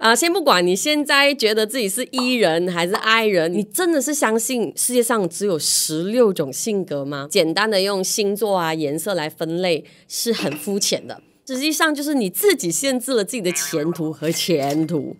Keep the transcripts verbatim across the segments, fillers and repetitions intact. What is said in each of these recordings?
啊，先不管你现在觉得自己是 E 人还是 I 人，你真的是相信世界上只有十六种性格吗？简单的用星座啊、颜色来分类是很肤浅的，实际上就是你自己限制了自己的前途和前途。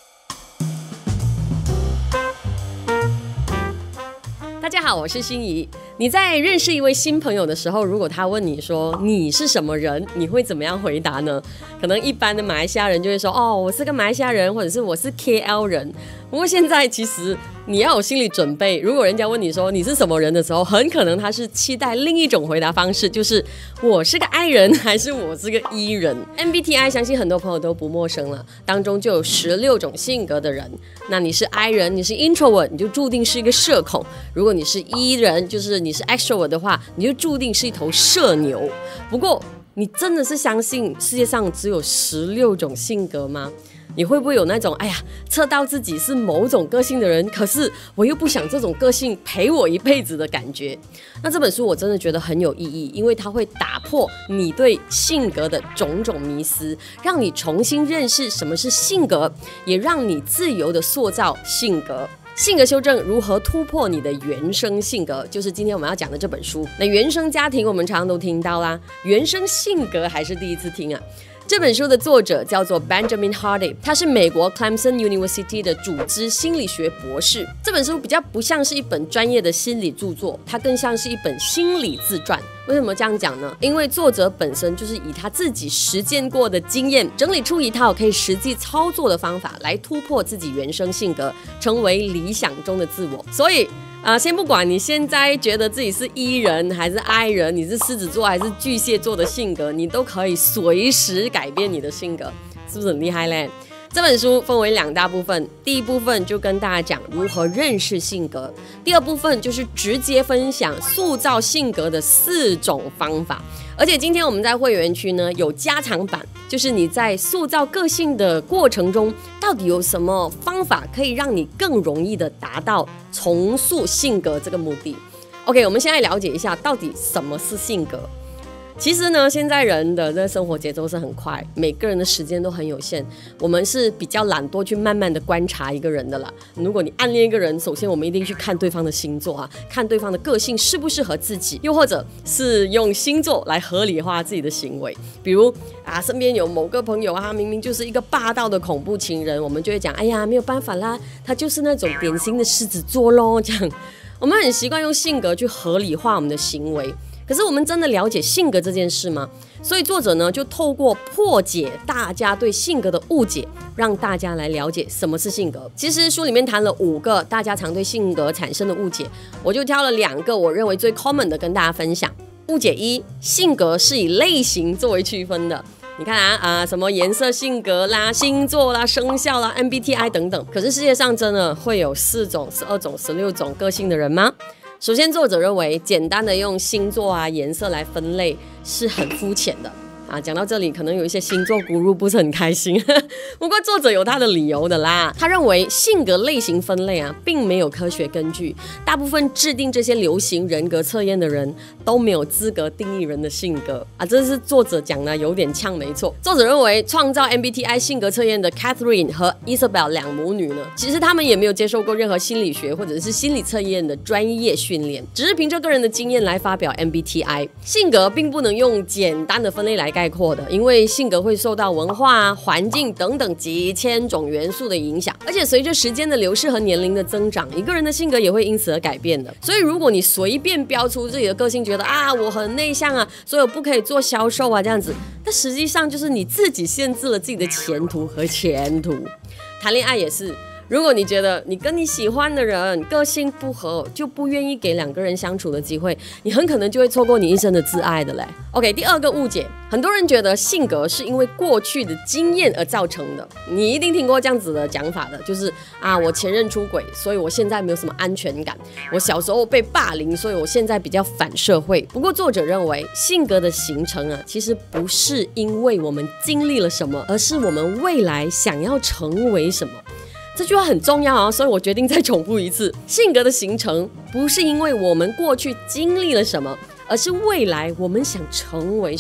大家好，我是心怡。你在认识一位新朋友的时候，如果他问你说你是什么人，你会怎么样回答呢？可能一般的马来西亚人就会说，哦，我是个马来西亚人，或者是我是 K L 人。不过现在其实你要有心理准备，如果人家问你说你是什么人的时候，很可能他是期待另一种回答方式，就是我是个 I 人还是我是个 E 人。 M B T I 相信很多朋友都不陌生了，当中就有十六种性格的人。那你是 I 人，你是 introvert， 你就注定是一个社恐；如果你是 E 人，就是你是 extrovert 的话，你就注定是一头社牛。不过你真的是相信世界上只有十六种性格吗？你会不会有那种哎呀，测到自己是某种个性的人，可是我又不想这种个性陪我一辈子的感觉？那这本书我真的觉得很有意义，因为它会打破你对性格的种种迷思，让你重新认识什么是性格，也让你自由的塑造性格。性格修正如何突破你的原生性格，就是今天我们要讲的这本书。那原生家庭我们常常都听到啦，原生性格还是第一次听啊。这本书的作者叫做 Benjamin Hardy， 他是美国 Clemson University 的组织心理学博士。这本书比较不像是一本专业的心理著作，它更像是一本心理自传。为什么这样讲呢？因为作者本身就是以他自己实践过的经验，整理出一套可以实际操作的方法，来突破自己原生性格，成为理想中的自我。所以啊、呃，先不管你现在觉得自己是 E 人还是 I 人，你是狮子座还是巨蟹座的性格，你都可以随时改变你的性格，是不是很厉害嘞？这本书分为两大部分，第一部分就跟大家讲如何认识性格，第二部分就是直接分享塑造性格的四种方法。而且今天我们在会员区呢有加强版，就是你在塑造个性的过程中，到底有什么方法可以让你更容易的达到重塑性格这个目的。 OK， 我们现在了解一下到底什么是性格。其实呢，现在人的这生活节奏是很快，每个人的时间都很有限，我们是比较懒惰去慢慢的观察一个人的啦。如果你暗恋一个人，首先我们一定去看对方的星座啊，看对方的个性适不适合自己，又或者是用星座来合理化自己的行为。比如啊，身边有某个朋友啊，他明明就是一个霸道的恐怖情人，我们就会讲，哎呀，没有办法啦，他就是那种典型的狮子座咯，这样我们很习惯用性格去合理化我们的行为。可是我们真的了解性格这件事吗？所以作者呢就透过破解大家对性格的误解，让大家来了解什么是性格。其实书里面谈了五个大家常对性格产生的误解，我就挑了两个我认为最 common 的跟大家分享。误解一，性格是以类型作为区分的。你看啊啊，什么颜色性格啦、星座啦、生肖啦、M B T I 等等。可是世界上真的会有四种、十二种、十六种个性的人吗？首先，作者认为简单的用星座啊、颜色来分类是很肤浅的啊。讲到这里，可能有一些星座咕噜不是很开心，不过作者有他的理由的啦。他认为性格类型分类啊，并没有科学根据，大部分制定这些流行人格测验的人都没有资格定义人的性格啊。这是作者讲的，有点呛，没错。作者认为，创造 M B T I 性格测验的 Catherine 和 Isabel 两母女呢，其实他们也没有接受过任何心理学或者是心理测验的专业训练，只是凭着个人的经验来发表 M B T I。性格并不能用简单的分类来概括的，因为性格会受到文化、环境等等几千种元素的影响，而且随着时间的流逝和年龄的增长，一个人的性格也会因此而改变的。所以如果你随便标出自己的个性，觉得啊我很内向啊，所以我不可以做销售啊这样子，但实际上就是你自己限制了自己的前途和前途。谈恋爱也是，如果你觉得你跟你喜欢的人个性不合，就不愿意给两个人相处的机会，你很可能就会错过你一生的挚爱的嘞。OK， 第二个误解，很多人觉得性格是因为过去的经验而造成的。你一定听过这样子的讲法的，就是啊，我前任出轨，所以我现在没有什么安全感；我小时候被霸凌，所以我现在比较反社会。不过作者认为，性格的形成啊，其实不是因为我们经历了什么，而是我们未来想要成为什么。这句话很重要啊，所以我决定再重复一次：性格的形成不是因为我们过去经历了什么，而是未来我们想成为什么。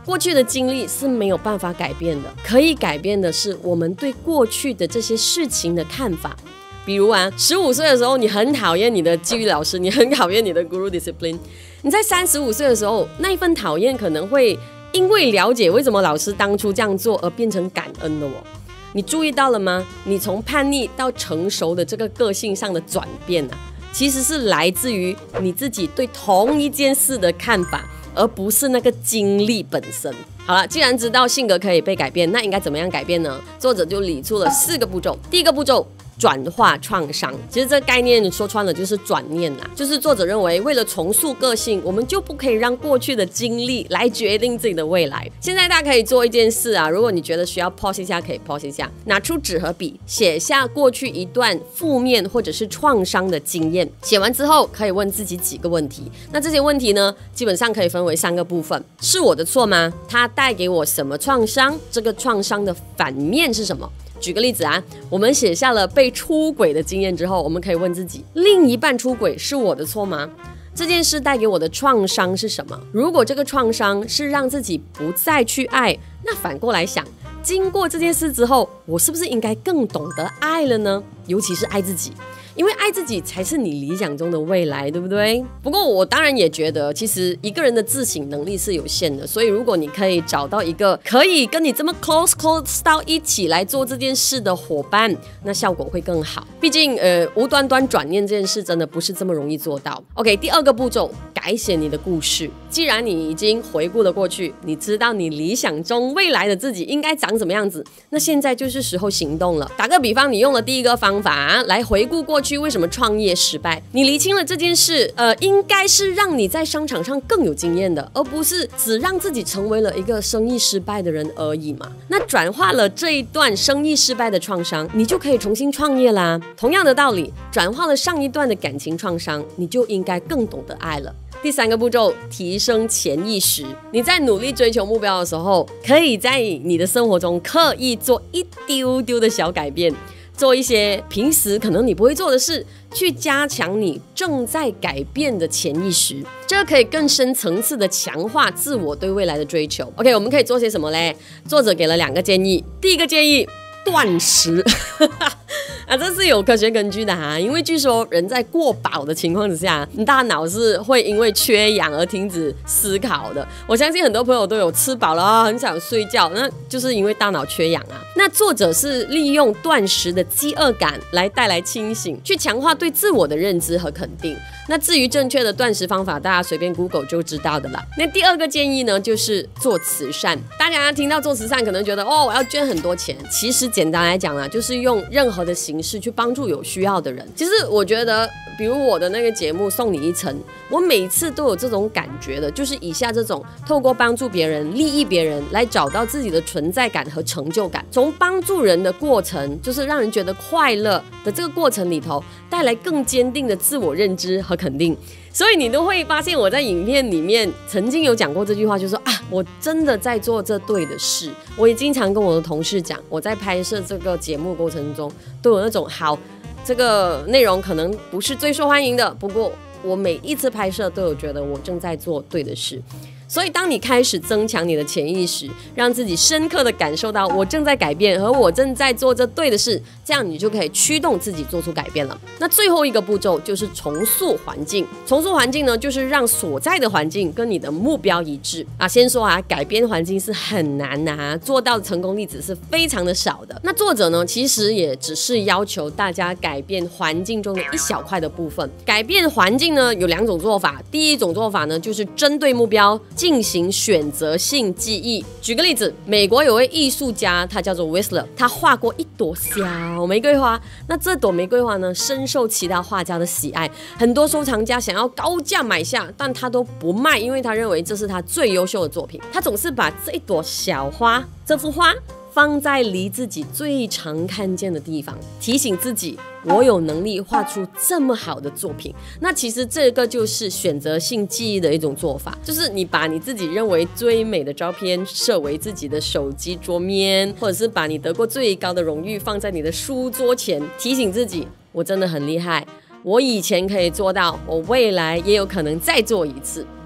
过去的经历是没有办法改变的，可以改变的是我们对过去的这些事情的看法。比如啊，十五岁的时候，你很讨厌你的纪律老师，你很讨厌你的 Guru Discipline。你在三十五岁的时候，那一份讨厌可能会因为了解为什么老师当初这样做而变成感恩的哦。你注意到了吗？你从叛逆到成熟的这个个性上的转变啊，其实是来自于你自己对同一件事的看法，而不是那个经历本身。好了，既然知道性格可以被改变，那应该怎么样改变呢？作者就理出了四个步骤。第一个步骤，转化创伤。其实这个概念说穿了就是转念啦，就是作者认为为了重塑个性，我们就不可以让过去的经历来决定自己的未来。现在大家可以做一件事啊，如果你觉得需要 pause 一下，可以 pause 一下，拿出纸和笔，写下过去一段负面或者是创伤的经验。写完之后可以问自己几个问题，那这些问题呢，基本上可以分为三个部分。是我的错吗？它带给我什么创伤？这个创伤的反面是什么？举个例子啊，我们写下了被出轨的经验之后，我们可以问自己，另一半出轨是我的错吗？这件事带给我的创伤是什么？如果这个创伤是让自己不再去爱，那反过来想，经过这件事之后，我是不是应该更懂得爱了呢？尤其是爱自己。因为爱自己才是你理想中的未来，对不对？不过我当然也觉得，其实一个人的自省能力是有限的，所以如果你可以找到一个可以跟你这么 close close 到一起来做这件事的伙伴，那效果会更好。毕竟，呃，无端端转念这件事真的不是这么容易做到。OK， 第二个步骤，改写你的故事。既然你已经回顾了过去，你知道你理想中未来的自己应该长什么样子，那现在就是时候行动了。打个比方，你用了第一个方法来回顾过去。去为什么创业失败？你厘清了这件事，呃，应该是让你在商场上更有经验的，而不是只让自己成为了一个生意失败的人而已嘛。那转化了这一段生意失败的创伤，你就可以重新创业啦。同样的道理，转化了上一段的感情创伤，你就应该更懂得爱了。第三个步骤，提升潜意识。你在努力追求目标的时候，可以在你的生活中刻意做一丢丢的小改变。做一些平时可能你不会做的事，去加强你正在改变的潜意识，这个可以更深层次的强化自我对未来的追求。 OK， 我们可以做些什么嘞？作者给了两个建议。第一个建议，断食啊，这是有科学根据的哈，因为据说人在过饱的情况之下，大脑是会因为缺氧而停止思考的。我相信很多朋友都有吃饱了很想睡觉，那就是因为大脑缺氧啊。那作者是利用断食的饥饿感来带来清醒，去强化对自我的认知和肯定。那至于正确的断食方法，大家随便 Google 就知道的啦。那第二个建议呢，就是做慈善。大家听到做慈善可能觉得哦，我要捐很多钱，其实简单来讲啦，就是用任何的形式去帮助有需要的人。其实我觉得，比如我的那个节目送你一程，我每次都有这种感觉的，就是以下这种透过帮助别人、利益别人来找到自己的存在感和成就感。从帮助人的过程，就是让人觉得快乐的这个过程里头，带来更坚定的自我认知和肯定。所以你都会发现我在影片里面曾经有讲过这句话，就是说啊，我真的在做这对的事。我也经常跟我的同事讲，我在拍摄这个节目过程中都有那种好，这个内容可能不是最受欢迎的，不过我每一次拍摄都有觉得我正在做对的事。所以当你开始增强你的潜意识，让自己深刻的感受到我正在改变和我正在做这对的事，这样你就可以驱动自己做出改变了。那最后一个步骤就是重塑环境。重塑环境呢，就是让所在的环境跟你的目标一致啊。先说啊，改变环境是很难的啊，做到的成功例子是非常的少的。那作者呢，其实也只是要求大家改变环境中的一小块的部分。改变环境呢，有两种做法。第一种做法呢，就是针对目标进行选择性记忆。举个例子，美国有位艺术家，他叫做 Whistler， 他画过一朵小玫瑰花。那这朵玫瑰花呢，深受其他画家的喜爱，很多收藏家想要高价买下，但他都不卖，因为他认为这是他最优秀的作品。他总是把这一朵小花，这幅花放在离自己最常看见的地方，提醒自己我有能力画出这么好的作品。那其实这个就是选择性记忆的一种做法，就是你把你自己认为最美的照片设为自己的手机桌面，或者是把你得过最高的荣誉放在你的书桌前，提醒自己我真的很厉害，我以前可以做到，我未来也有可能再做一次。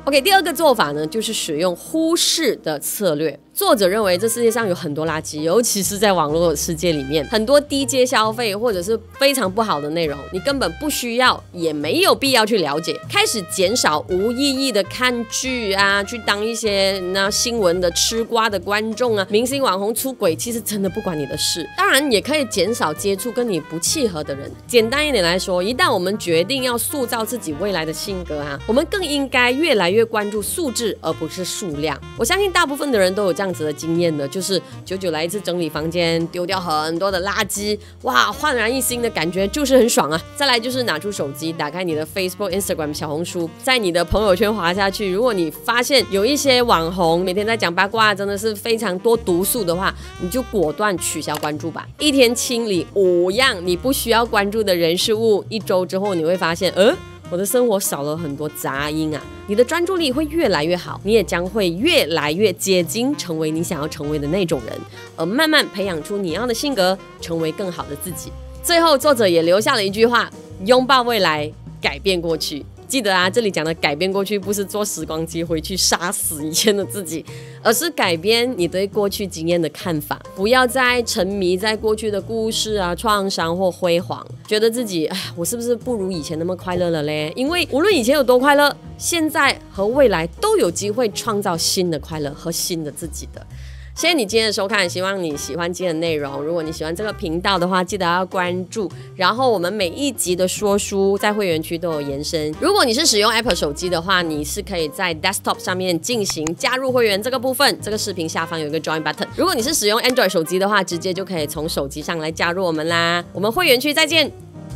OK， 第二个做法呢，就是使用忽视的策略。作者认为这世界上有很多垃圾，尤其是在网络世界里面，很多低阶消费或者是非常不好的内容，你根本不需要，也没有必要去了解。开始减少无意义的看剧啊，去当一些那新闻的吃瓜的观众啊，明星网红出轨，其实真的不关你的事。当然，也可以减少接触跟你不契合的人。简单一点来说，一旦我们决定要塑造自己未来的性格啊，我们更应该越来越关注素质，而不是数量。我相信大部分的人都有这样子的经验的，就是久久来一次整理房间，丢掉很多的垃圾，哇，焕然一新的感觉就是很爽啊！再来就是拿出手机，打开你的 Facebook、Instagram、小红书，在你的朋友圈滑下去。如果你发现有一些网红每天在讲八卦，真的是非常多毒素的话，你就果断取消关注吧。一天清理五样你不需要关注的人事物，一周之后你会发现，呃。我的生活少了很多杂音啊，你的专注力会越来越好，你也将会越来越接近成为你想要成为的那种人，而慢慢培养出你要的性格，成为更好的自己。最后，作者也留下了一句话：拥抱未来，改变过去。记得啊，这里讲的改变过去不是坐时光机回去杀死以前的自己，而是改变你对过去经验的看法，不要再沉迷在过去的故事啊、创伤或辉煌，觉得自己哎，我是不是不如以前那么快乐了嘞？因为无论以前有多快乐，现在和未来都有机会创造新的快乐和新的自己的。谢谢你今天的收看，希望你喜欢今天的内容。如果你喜欢这个频道的话，记得要关注。然后我们每一集的说书在会员区都有延伸。如果你是使用 Apple 手机的话，你是可以在 Desktop 上面进行加入会员这个部分。这个视频下方有一个 Join Button。如果你是使用 Android 手机的话，直接就可以从手机上来加入我们啦。我们会员区再见。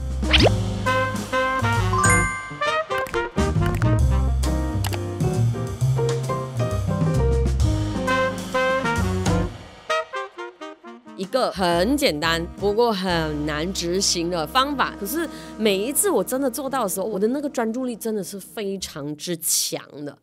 一个很简单不过很难执行的方法，可是每一次我真的做到的时候，我的那个专注力真的是非常之强的。